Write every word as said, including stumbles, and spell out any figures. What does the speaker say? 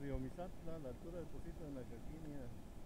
Río Misantla, a la altura del Pocito de Nacaquinia.